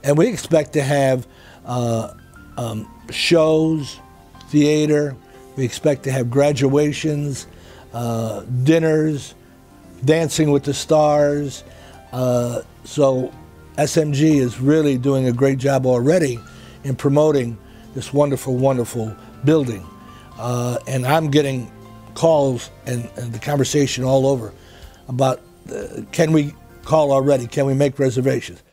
And we expect to have shows, theater. We expect to have graduations, dinners, Dancing with the Stars. So SMG is really doing a great job already in promoting this wonderful, wonderful building. And I'm getting calls and the conversation all over about can we call already? Can we make reservations?